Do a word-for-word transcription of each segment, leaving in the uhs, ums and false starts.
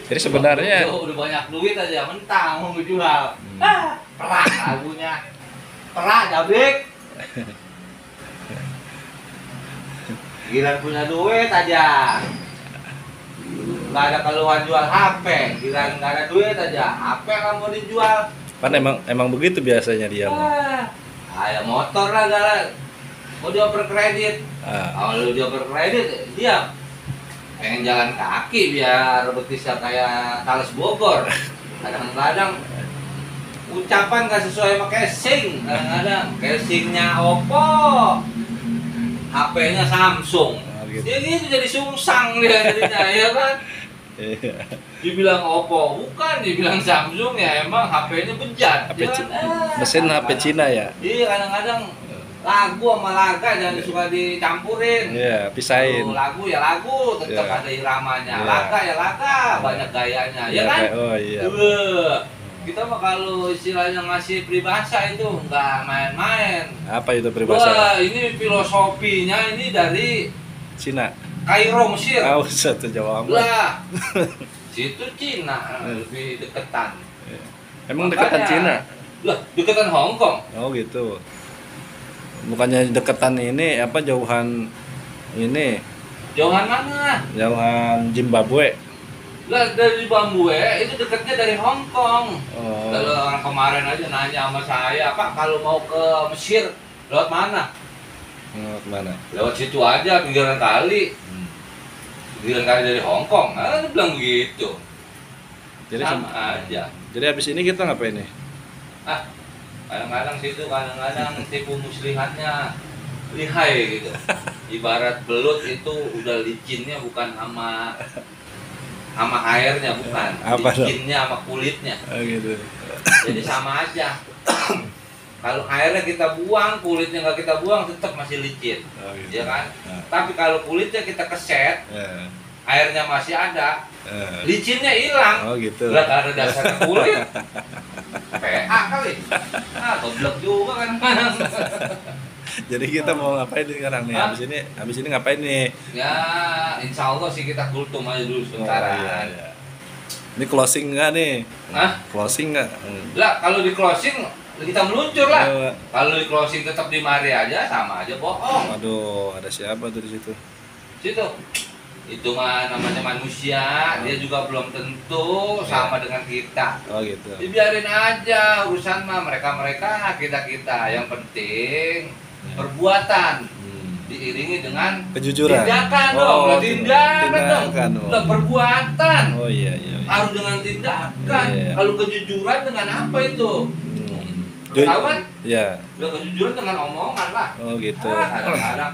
Jadi sebenarnya udah, udah banyak duit aja mentang mau jual. Hmm. Ah, perah lagunya. Perah jabrik. Gila punya duit aja. Nggak ada keluhan jual H P. Gila nggak ada duit aja. H P kan mau dijual. Kan emang emang begitu biasanya dia mah. Ah, ya motor lah galak. Mau dioper kredit. Ah. Kalau dioper kredit dia pengen jalan kaki biar betisnya kayak Talas Bogor. Kadang-kadang ucapan nggak sesuai sama casing. Kadang-kadang casingnya Oppo, H P-nya Samsung. Oh, gitu. Jadi itu jadi sungsang dia jadinya, ya kan? Dibilang Oppo, bukan, dibilang Samsung ya emang H P-nya bejat. H P ya kan? eh, mesin H P Cina ya? Iya, kadang-kadang lagu sama laga jangan yeah. suka dicampurin. Iya, yeah, pisahin. Lagu, lagu ya lagu, tetap yeah. ada iramanya. Yeah. Laga ya laga, banyak gayanya, yeah, ya kan? Oh iya. Uh, kita mah kalau istilahnya ngasih peribahasa itu nggak main-main. Apa itu peribahasa? Wah, ini filosofinya ini dari Cina. Kairo, Mesir. Oh, satu Jawa amat. Lah, situ Cina lebih deketan. Emang deketan Cina? Lah, deketan Hong Kong. Oh gitu. Bukannya deketan ini apa jauhan ini? Jauhan mana? Jauhan Zimbabwe. Lah dari Zimbabwe itu dekatnya dari Hong Kong. Oh. Kalau orang kemarin aja nanya sama saya, Pak kalau mau ke Mesir lewat mana? Lewat mana? Lewat situ aja pinggiran kali. Hmm. Pinggiran kali dari Hong Kong. Nah, dia bilang begitu. Jadi sama aja. Jadi habis ini kita ngapain nih? Ah, kadang-kadang situ kadang-kadang tipu muslihatnya lihai gitu. Ibarat belut itu udah licinnya bukan sama sama airnya, bukan apa licinnya sama kulitnya. Oh, gitu. Jadi sama aja. Kalau airnya kita buang, kulitnya nggak kita buang, tetap masih licin. Oh, gitu. Ya kan? Nah. Tapi kalau kulitnya kita keset, yeah. airnya masih ada, yeah. licinnya hilang. Oh gitu. Nggak ada dasarnya kulit. P A kali. Ah, goblok juga kan. Jadi kita mau ngapain sekarang nih? Habis ini, habis ini ngapain nih? Ya, insya Allah sih kita kultum aja dulu sebentar. Oh, iya, iya. Ini closing nggak nih? Hah? Closing nggak? Lah, kalau di closing kita meluncur lah. Oh. Kalau di closing tetap di mari aja sama aja bohong. Aduh, ada siapa tuh di situ? Situ. Itu mah namanya manusia, oh. dia juga belum tentu sama dengan kita. Oh gitu. Dibiarin aja urusan mah mereka-mereka, kita-kita. Yang penting ya. Perbuatan hmm. diiringi dengan kejujuran. Tindakan oh, dong, lah tindakan, tindakan dong. Udah perbuatan. Oh iya iya. iya. Harus dengan tindakan. Iya, iya. Kalau kejujuran dengan apa itu? Hmm. Tahu kan? Iya. Udah kejujuran dengan omongan lah. Oh gitu. Ah, kadang-kadang.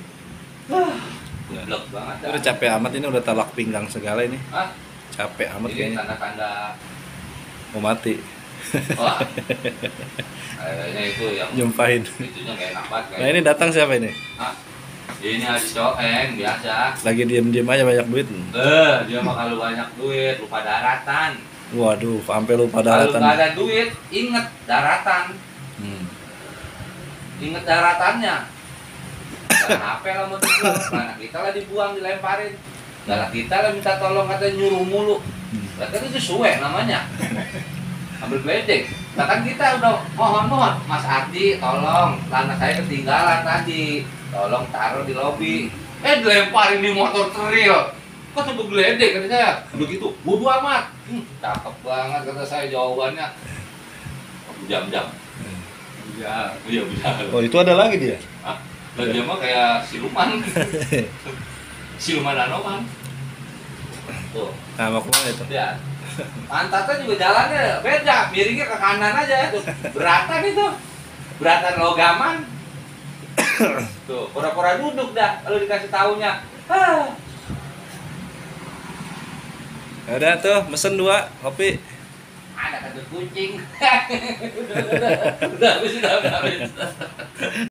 Blok banget. Udah capek amat ini, udah talak pinggang segala ini. Hah? Capek amat ini kayaknya. Tanda-tanda mau mati. Wah. Kayaknya itu yang nyumpahin. Itunya gak enak banget. Nah ini datang siapa ini? Hah? Ini Haji Coeng biasa. Lagi diem-diem aja banyak duit. Eh, dia mah kalau banyak duit lupa daratan. Waduh, sampai lupa daratan. Kalau nggak ada duit, inget daratan. Hmm. Inget daratannya. Jangan H P lah mau dibuang, anak kita lah dibuang, dilemparin. Galak kita lah minta tolong, katanya nyuruh mulu. Katanya itu suwe namanya. Ambil geledek. Bahkan kita udah mohon-mohon, Mas Ardi tolong, tanah saya ketinggalan tadi. Tolong taruh di lobi. Eh dilemparin di motor trail. Kok sebut geledek kata saya. Begitu, bodo amat. Hmm, cakep banget kata saya jawabannya. Jam-jam. Iya, iya bisa. Oh itu ada lagi dia? Hah? Lah dia mah kayak siluman. Siluman Anoman. Tuh. Nah, mau kemana itu? Ya. Pantatnya juga jalannya beda, miringnya ke kanan aja tuh. Beratan itu. Beratan logaman. Tuh, pura-pura duduk dah kalau dikasih taunya. Ah. Udah tuh, mesen dua kopi. Ada kentut kucing. Udah, udah, udah, udah habis.